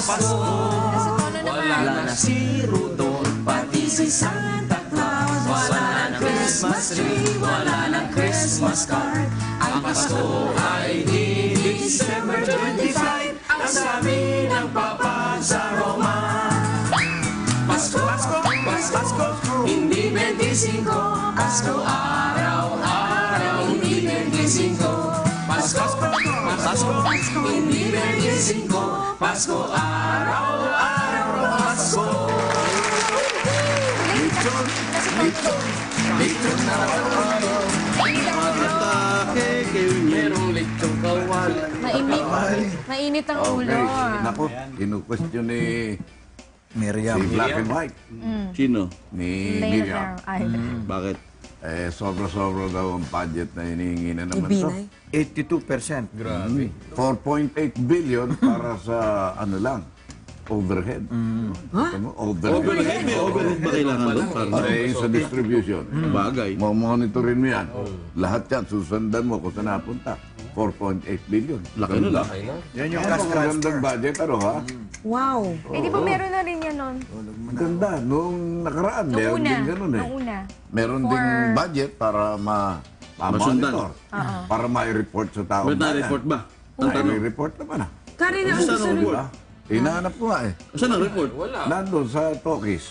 Pasko, wala na si Rudolph, pati si Santa Claus. Wala ng Christmas tree, wala ng Christmas card. Ang Pasko ay di December 25, ang sabi ng Papa sa Roma. Pasko, Pasko, Pasko, hindi 25. Pasko, araw-araw, hindi 25. Pasko, Pasko, hindi 25. Pasko, araw-araw, Pasko. Lechon, lechon, lechon na araw-araw. Merong lechon kawal. Mainit ang ulo. Okay, naku, inu-question ni Miriam. si Black and White. Sino? Ni Later. Miriam. Bakit? Sobra-sobra daw ang budget na hinihingi na naman to. Ibinay. 82%. Grabe. 4.8 billion para sa ano lang, overhead. Overhead. May overhead ba kailangan doon? Ay, sa distribution. Bagay. Monitorin mo yan. Lahat yan, susundan mo kung saan napunta. 4.8 billion. Laki nun, ah. Yan yung Ano cash ang transfer. gandang budget, ano ha? Wow. Eh, di ba meron na rin yan nun? Ganda. Nung nakaraan, Nung meron una. din ganun eh. Nung una. Meron For- ding budget para ma-monitor. Para ma-report sa tao. Ba't na-report ba? Ang tanong. Ma-report naman ah. Karen, ang Saan ang susunod. report? Hinahanap ko nga eh. Saan ang report? Wala. Nandun sa Tokis.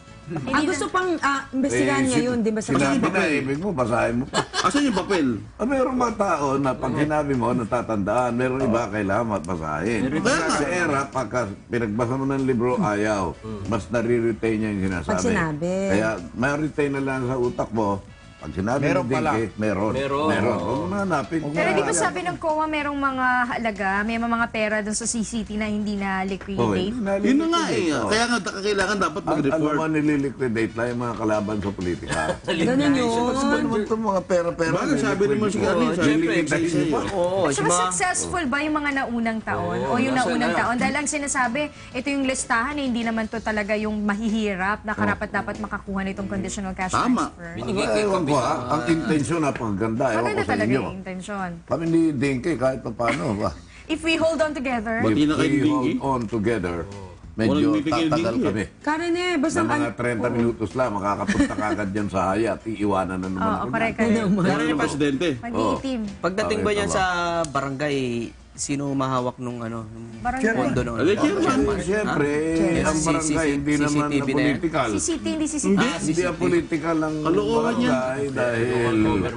Ang gusto pang imbestigahan Eh, ngayon, di ba sa Sinabi na, ibig mo, basahin mo pa. Asan yung papel? Mayroong mga tao na pag sinabi mo, natatandaan. Mayroong iba kailangan basahin. Sa era, pagka pinagbasa mo ng libro, ayaw. Mas nare-retain niya yung sinasabi. Pag sinabi. Kaya ma-retain na lang sa utak mo. Pag sinabi Meron ng pala. Dinky, meron. Meron. Huwag mo na hanapin. Pero di ba sabi ng COA merong mga halaga, may mga pera dun sa CCT na hindi na liquidate? Yun na nga eh. Kaya nga kailangan dapat Ano mag-report. man nililiquidate lang yung mga kalaban sa politika. Ganun yun. Ano ba naman itong mga pera-pera? Bagay, sabi naman si Carlin, sabi Siyempre, ko sa isa-isa iyo. Oo, So, successful ba yung mga naunang taon? Oo, O yung nasa naunang na. taon? Dahil ang sinasabi, ito yung listahan, eh, hindi naman to talaga yung mahihirap na karapat-dapat makakuha nitong conditional cash Tama. transfer. Binigay kay Ewan ko ha, ang intensyon napakaganda. Ewan Maganda ko sa talaga inyo. yung intention. Kami ni Dinky kahit pa paano ba? If we hold on together, Pati na kay If we Dinky? hold on together, medyo Walang bibigay tatagal Dinky, kami. Karen basta Na mga 30 minutos lang, makakapunta kagad dyan sa hayat, iiwanan na naman oo, ako. correct. Kaya yung presidente. Mag-iitim. Pagdating ba Okay, niyan tama. sa barangay, sino mahawak nung Barangay. pondo nung? Alay, chairman. Siyempre, Ha? ang barangay hindi naman na CCTV na yan? political. CCT, hindi CCT. Hindi ang political ang Kalokohan yan. barangay dahil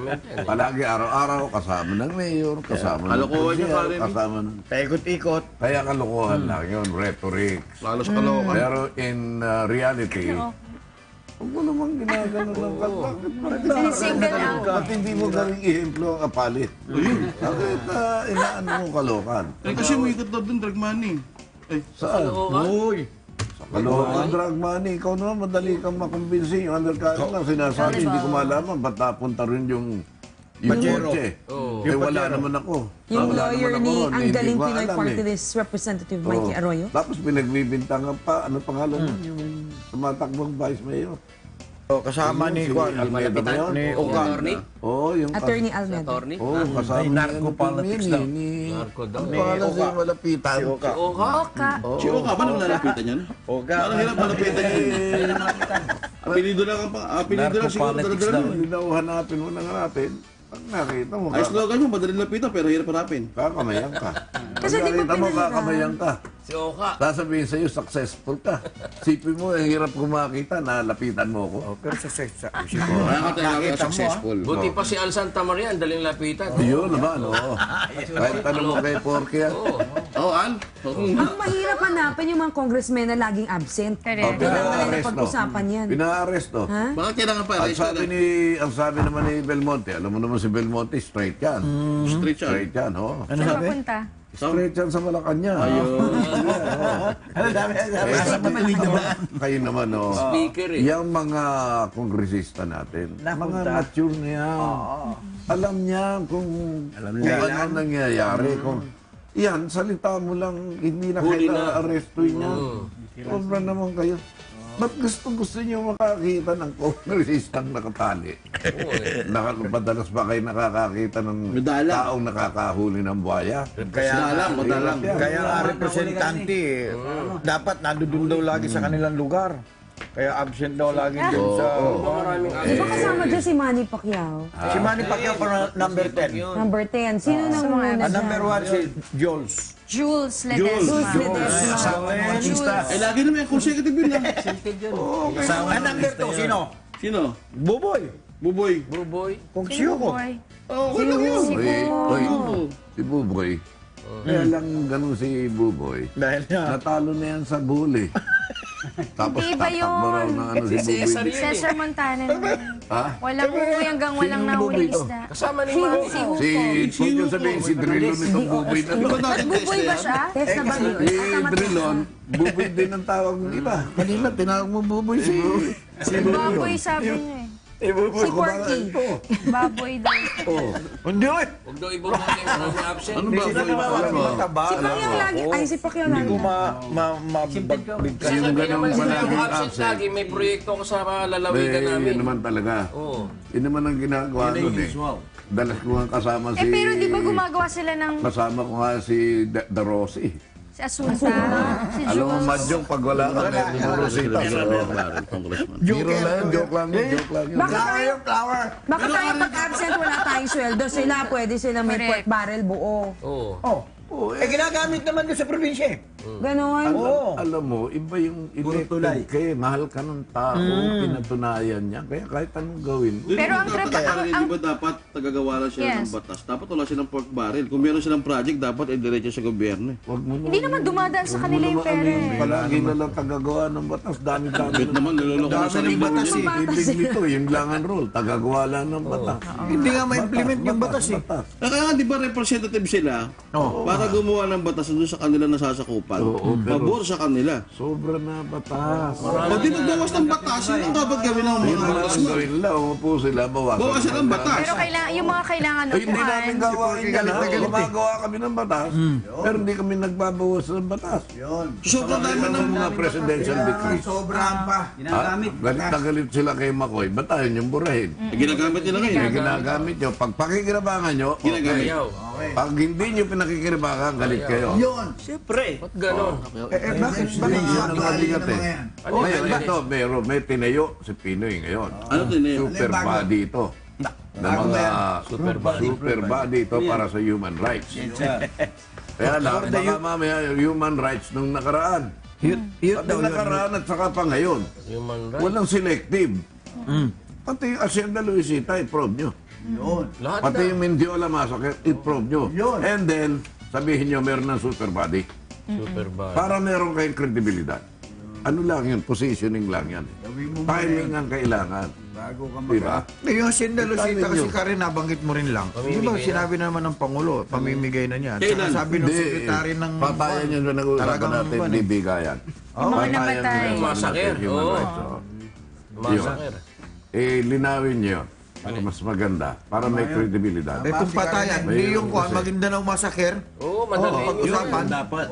palagi araw-araw kasama ng mayor, kasama ng Kalokohan yan, konsehal, Karen. kasama ng... Paikot-ikot. Kaya kalokohan lang yun, rhetoric. Lalo sa kalokan. Pero in reality, huwag mo namang ginagano ng bakit Sinisingle out. Ba't hindi mo gawing ihemplo ang kapalit? Bakit inaano mo kalokan? Eh kasi umikot daw dun drug money. Eh, Saan? Uy! Kalokan, drug money. Ikaw naman, madali kang makumbinsi. Yung undercover lang sinasabi, hindi ko malaman. Ba't napunta rin yung Pajero. kotse? Oo. Eh, wala naman ako. Yung Wala lawyer naman ako ni ron, ang hindi galing ko Pinoy alam Party eh. List Representative Oo. Mikey Arroyo. Tapos pinagbibintangan pa, ano pangalan nun? Yung tumatakbong vice mayor. Kasama ni Si Juan. Almeida ba yun? Ni Oka. Attorney? Oo, yung... Attorney Almeida. Attorney? Oo, kasama Ay, niya narco yung politics Pilmini, daw. ni... Narco daw. Ang Ni pangalan Oka. sa'yo malapitan. Si Oka. Oka. Oka. si Oka ba nang lalapitan yan? Oka. Parang hirap malapitan yan. Apelido lang ang apelido lang siguro Narco-politics dala-dala daw. mo. Hindi daw hanapin mo nang hanapin. Pag nakita mo, Ay, slogan mo, madaling lapitan pero hirap hanapin. kakamayan ka. Kasi Pag di ba nakita mo, pinahirap? kakamayan ka. Si Oka. Sasabihin sa'yo, successful ka. Sipin mo, ang hirap kumakita, nalapitan mo ko. Pero success. Kaya ka talaga successful. Buti pa si Al Santa Maria, ang daling lapitan. Yun naman, oo. Kahit tanong mo kay Porky, Oo. Oh, Al? Ang mahirap hanapin yung mga congressmen na laging absent. Correct. Kailangan na pinaaresto. pag-usapan yan. Pinaaresto. Ha? Bakit kailangan pa? Ang sabi naman ni Belmonte, alam mo naman si Belmonte, straight yan. Street siya. Straight yan, oo. Ano Saan sabi? papunta? Straight yan sa Malacanang. Ano dami? Kayo naman, oh. Speaker eh. Yung mga kongresista natin, mga Napunta. mature na yan. Alam niya kung ano nangyayari. Yan, salita mo lang, hindi na Huli kayo na. na-arrestuin niya. Sobra naman kayo. Ba't gusto niyo makakita ng kongresistang nakatali? Madalas ba kayo nakakakita ng Madalang. taong nakakahuli ng buhaya? Madalang. Kaya ang representante, dapat nandun daw lagi sa kanilang lugar. Kaya absent daw lagi dun sa... Maraming Di ba kasama dyan si Manny Pacquiao? Si Manny Pacquiao para number 10. Number 10. Sino nang una Ang dyan? number 1 si Jules. Jules Jules Ledesma. Ledesma. Eh, lagi naman yung consecutive yun lang. Ang number 2, sino? Sino? Buboy. Buboy. Buboy. Kung Sino siyo ko. boy? Okay lang yun. Si Buboy. Kaya lang ganun si Buboy. Dahil niya. Natalo na yan sa bully. Tapos Hindi ba tatakbo raw yun? ng ano si Cesar Buboy. yun. Cesar Montana naman. Ha? Walang uwi hanggang walang Sino yung nahuling buboy to? isda. Kasama ni Manny. Si Hugo. Si, huwag yung sabihin, si Drilon itong Buboy na to. At buboy ba siya? Test na ba yun? Si Drilon, Buboy din ang tawag ng iba. Kanina, tinawag mo Buboy si... Baboy sabi niya eh. Si Buboy, Si Porky. Baboy daw. Hindi eh. Huwag daw ibubuhay yung maraming absent. Ano ba? Mataba. Si Pacquiao lagi. Ay, si Pacquiao Hindi lagi. ko mabagbigkas. Yung Sabi ganun naman pala yung yung absent absent. lagi, may proyekto ko sa lalawigan namin. Yun naman talaga. Oo. Yun naman ang ginagawa nun eh. Dalas ko nga kasama si... Eh pero di ba gumagawa sila ng Kasama ko nga si Da Rossi. si Asunta, si Alam mo, Jules? Madyong, pag wala ka na yung Rosita. Biro lang, joke lang yun, joke lang yun. Baka tayo pag-absent, wala tayong sweldo. Sila, pwede sila may Correct. pork barrel buo. Oo. Eh, ginagamit naman doon sa probinsya eh. Ganon. Alam mo, iba yung elected kay mahal ka ng tao, pinatunayan niya. Kaya kahit anong gawin. Pero ang Di ba dapat tagagawa lang sila ng Yes. batas? Dapat wala silang pork barrel. Kung meron silang project, dapat i-diretso sa gobyerno. Wag mo Hindi naman dumadaan sa kanila yung pera eh. Palagi na lang tagagawa ng batas. Dami-dami. Bet naman, niloloko na sa Dami ng libo. batas eh. Ibig nito, yung langan rule, tagagawa lang ng batas. Hindi nga ma-implement yung batas eh. Kaya nga, di ba representative sila para gumawa ng batas doon sa kanila nasasakupan? Oo, pero- Pabor sa kanila. Sobra na batas. O di magbawas ng batas, yun ang dapat gawin ng Yun mga naman ang congressman. gawin nila. Umupo sila, bawasan. Bawasan ang batas. Pero kailangan, yung mga kailangan Ay, hindi namin upuan. gawain yan. ha? Gumagawa kami ng batas, pero hindi kami nagbabawas ng batas. Sobrang dami Ano ng mga presidential decrees? Sobrahan pa. Galit na galit sila kay Makoy. Ba't tayo niyong burahin? ginagamit nila ngayon. Yung ginagamit nyo. Pag pakikinabangan nyo, Ginagamit. okay. Pag hindi nyo pinakikinabangan, galit kayo. Siyempre. Ba't ganon? Bakit? Yun ang mabigat eh. Ngayon, ito, may tinayo si Pinoy ngayon. Ano din eh? Super body ito. Na mga super body ito para sa human rights. Kaya lang, baka mamaya human rights nung nakaraan. Pati nakaraan at saka pa ngayon. Human rights. Walang selective. Pati yung Hacienda Luisita, i-probe nyo. Lahat Pati na. yung Mendiola Massacre, i-probe nyo. And then, sabihin nyo meron ng super body. Super bad. Para meron kayong kredibilidad. Ano lang yun? Positioning lang yan. Timing ang kailangan. Diba? Yung Hacienda Lucita kasi Timing yun. Karen, nabanggit mo rin lang. Di ba sinabi naman ng Pangulo, pamimigay na niya. Kailan? Saka sabi ng sekretary ng... Patayan yun na nag-uusapan Talagang natin, ano, bibigayan. Yung mga namatay. Massacre, Human oo. rights, oo. Massacre. Linawin nyo. Para mas maganda. Para may kredibilidad. Eh kung patayan, hindi yung kuhan, Maguindanao Massacre. Oo, madali. Pag-usapan.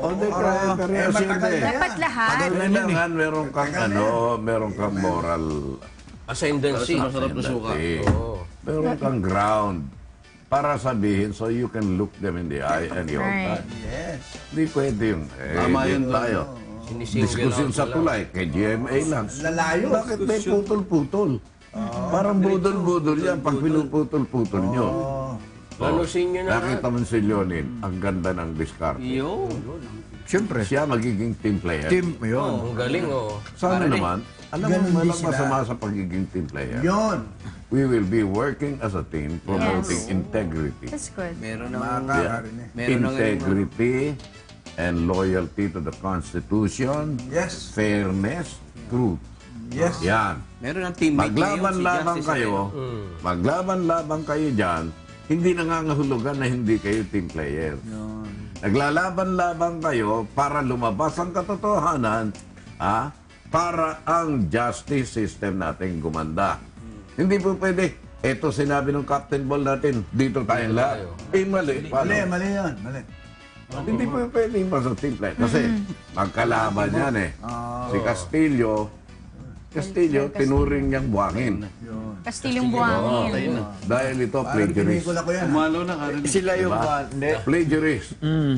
Dapat lahat. Kailangan meron kang moral Ascendancy. Masarap na suka. Oo. meron kang ground para sabihin so you can look them in the eye and you're Right. Hindi pwede yung Tama yun, tayo. Sinisingle Diskusyon out sa na lang. tulay, kay GMA lang. Bakit may putol-putol? Parang budol-budol yan pag pinuputol-putol nyo. Lanusin nyo na. Nakita mo si Leonin, ang ganda ng diskarte. Siyempre. Siya magiging team player. Team, yun. Ang galing, oo. Sana naman, alam mo, walang masama sa pagiging team player. We will be working as a team, promoting Yes. integrity. That's good. Meron ng... Yeah. Meron ng... Integrity and loyalty to the Constitution. Yes. Fairness, truth. Yes. Yan. Meron ng teammate Maglaban-laban kayo, maglaban-laban kayo dyan, hindi nangangahulugan na hindi kayo team player. Naglalaban-laban kayo para lumabas ang katotohanan, para ang justice system natin gumanda. Hindi po pwede. Ito sinabi ng Captain Ball natin, dito tayong lahat. Mali. Paano? Mali yan. Mali. Hindi po pwedeng basta simple. Kasi magkalaban yan eh. Si Castillo, tinuring niyang buhangin. Kastilyong buhangin. Dahil ito, plagiarist. Pelikula ko yan. Umalo na, Karen. Sila yung hindi. Plagiarist.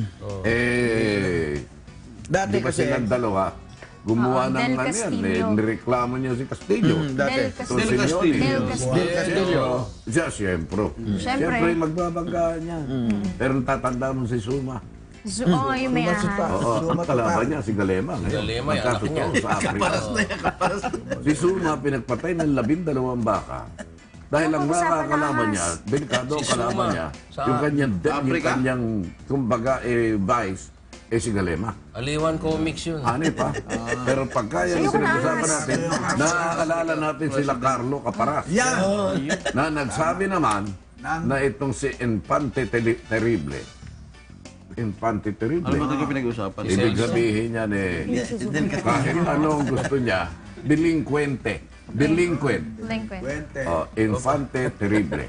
Dati Di ba kasi, silang dalawa? Gumawa Oo, ng Del ano yan. Castillo. Nireklamo niya si Castillo. dati. Del Castillo. Simeone. Del Castillo. Siya, siyempre. Siyempre. Siyempre, magbabanggaan niya. Pero tatanda mo si Suma. Oo, yung may ahas. Oo, ang kalaban niya, si Galema. Galema, yung anak niya. Magkatotoo sa Africa. Si Suma, pinagpatay ng 12 baka. Dahil ang Pag-usapan nakakalaban ahas. niya, delikado ang Si kalaban Suma. niya, Sa yung Africa? kanyang, kumbaga, vice, si Galema. Aliwan Comics yun. Ani pa. Pero pagka yan Ayoko na pinag-usapan ahas. natin, naaalala natin sila Carlo Caparas. Yan! Na nagsabi naman na itong si Infante Terrible. Infante Ano Terrible. ba ito pinag-uusapan? Ibig sabihin niya kahit anong gusto niya, delinquent. Delinquent. Infante Terrible.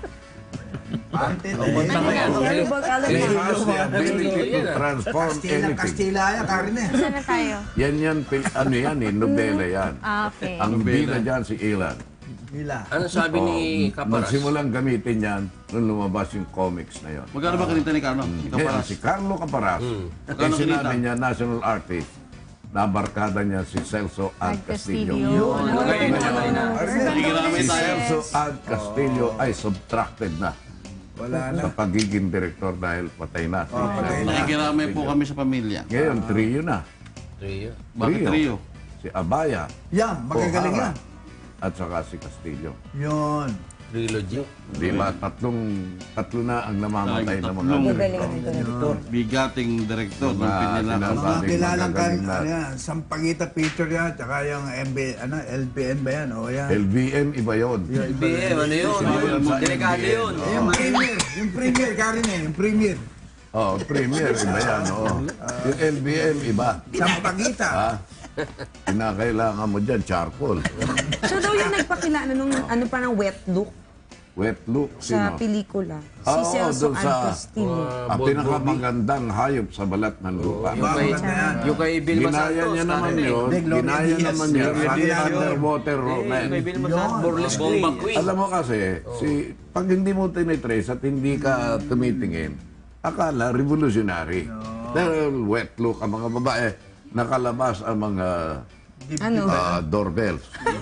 Ano bang alam He mo? has the ability to transform anything. Kastila yan, Karen eh. Saan na tayo? Ano yan nobela yan. Ah, okay. Ang bida dyan si Ilan. Ano sabi ni Caparas? Nagsimulang gamitin yan nung lumabas yung comics na yon. Magkano ba kinita ni Carlo? Ngayon, si Carlo Caparas, Magkano sinabi kinita? niya national artist, na barkada niya si Celso Ad Castillo. Si Celso Ad Castillo ay subtracted na sa pagiging direktor dahil patay na. Si Celso. Nakikiramay po kami sa pamilya. Ngayon, trio na. Trio. Bakit trio? Si Abaya, Yan, magagaling O'Hara, yan. at saka si Castillo. Yun. Trilogy. Di ba? Tatlo na ang namamatay ng mga direktor. Bigating direktor ng Mga Pinila. sinasabi. Mga kilalang magagaling na. ano yan, Sampaguita picture yan, tsaka yung LPN ba yan? O yan. LBM, iba yun. BM, ano yun? Sa Delikado NBA, yun. oo. Yung premier, Karen eh, yung premier. Oh, premier, iba yan. Oo. Yung LBM, iba. Sampaguita. Ha? Kinakailangan mo dyan, charcoal. Siya daw yung nagpakilala nung ano pa ng wet look Wet look, sa sino? pelikula. Oo, Si Celso dun Ad sa- Castillo. Ang pinakamagandang hayop sa balat ng lupa. Yung kay Vilma Ginaya Santos. niya naman Karen. yun. Gloria Ginaya Diaz. naman niya. Gloria Sa Diaz yun. underwater romance. Kay Vilma Santos. Burlesque Bomba Queen. Queen. Alam mo kasi, pag hindi mo tinitrace at hindi ka tumitingin, akala revolutionary. Dahil wet look ang mga babae, nakalabas ang mga Ano? doorbells.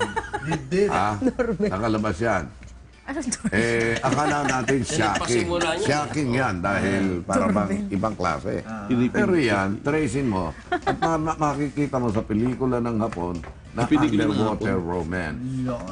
Ha? Nakalabas yan. Ano to? Akala natin shocking. pasimula niya. Shocking yan dahil para bang ibang klase. Pero yan, tracing mo, at makikita mo sa pelikula ng Hapon na Pelikula ng underwater romance.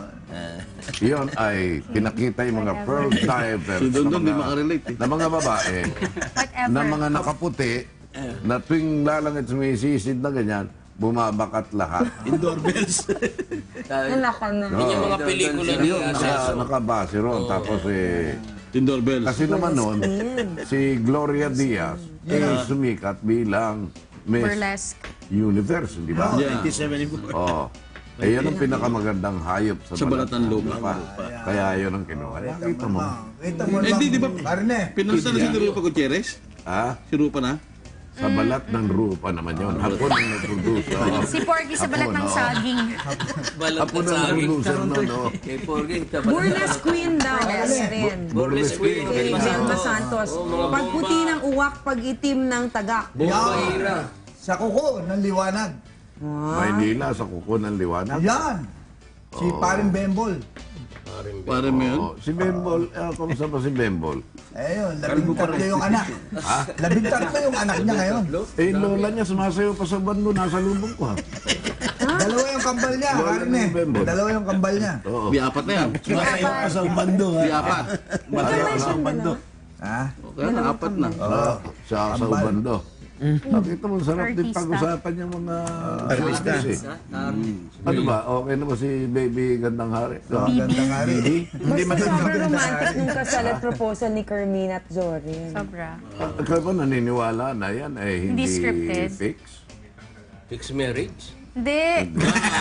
Yun ay pinakita yung mga pearl divers Si Dondon di makarelate eh. na mga babae Whatever. na mga nakaputi na tuwing lalangit sumisisid na ganyan, bumabakat lahat. Indoor bells. Nalaka na. Yun yung mga pelikula ni Yun, nakabase ron. Tapos Indoor bells. kasi naman noon, si Gloria Diaz ay sumikat bilang Miss Burlesque. Universe, di ba? Yeah. 1974. Oo. Eh, yun ang pinakamagandang hayop sa, Sa balat ng lupa. Kaya yun ang kinuha. Nakita mo. Ito mo Eh, di ba? Karen eh. Pinunta na si Rupa Gutierrez? Ha? Si Rupa na? Sa balat ng rupa naman yun. Hapon ang nag-produce. Oo. Si Porgy sa balat ng saging. Balat Hapon na ang saging. producer nun, no? Kay Porgy. Burlesque Queen daw. Kasi rin. Burlesque Queen. Kay Vilma Santos. Pag puti ng uwak, pag itim ng tagak. Bomba era. Sa kuko ng liwanag. Maynila sa kuko ng liwanag. Yan. Si Paring Bembol. Pare mo yun? Oo. Si Bembol, kamusta ba si Bembol? Ayun, 13 yung anak. 13 yung anak niya ngayon. Eh, lola niya sumasayaw pa sa bando, nasa lubong ko. Dalawa yung kambal niya, Lola Karen ni eh. Bembol. Dalawa yung kambal niya. Oo. Di apat na yan. Sa bando, Di apat. Sa bando. Ha? Kaya na, apat na. Sa ubando. Nakita mo, sarap din Artista. pag-usapan yung mga artista. Ano ba? Okay na ba si Baby Gandang Hari? Ganda nga rin. Hindi sobrang romantic nung kasal at proposal ni Carmina at Zorin. Sobra. Kaya ba naniniwala na yan eh Hindi hindi scripted. fix? Fixed marriage. Hindi.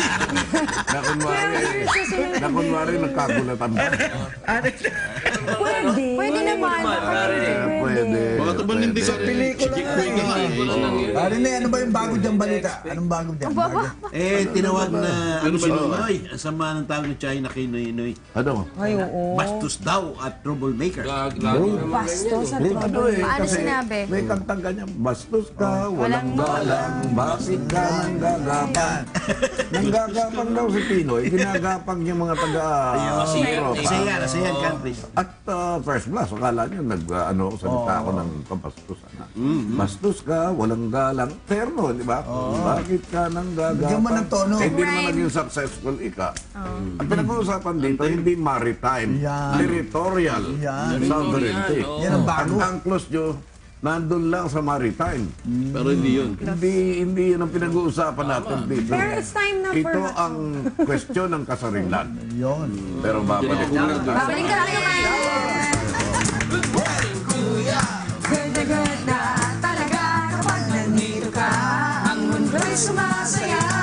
Na kunwari nagkagulatan ba? Pwede. Pwede naman. Pwede. Baka naman hindi ka rin. Pelikula Chick nga flick ka nga eh. Pare na, ano ba yung bago diyang balita? Anong bago dyan? Baba. Tinawag na Ano ba si yun? Noy. Ang sama ng tawag ng China kay Noy. Ano? Ay, oo. Bastos daw at troublemaker. Lagi naman Bastos sa Eh, ano eh, Paano kasi sinabi? may kantang ganyan, bastos ka, walang galang, bakit ka nanggagapang. Nanggagapang daw si Pinoy, ginagapang yung mga taga-Europa. Asean country. At first class, akala nyo salita ako ng kabastusan. Bastos ka, walang galang, terno, di ba? Bakit ka nanggagapang? Bigyan mo ng tono. Hindi naman Rhyme. naging successful ika. Ang pinag-uusapan dito, hindi maritime, Yan. territorial, Yan. sovereignty. Yan ang bago. Ang angklos nyo, nandun lang sa maritime. Pero hindi yun. Hindi yun ang pinag-uusapan natin dito. Pero it's time na for... Ito ang question ng kasarilan. Yun. Pero babalik ko lang. Babalik ka lang naman. Good na talaga kapag nandito ka. Ang mundo'y sumasaya.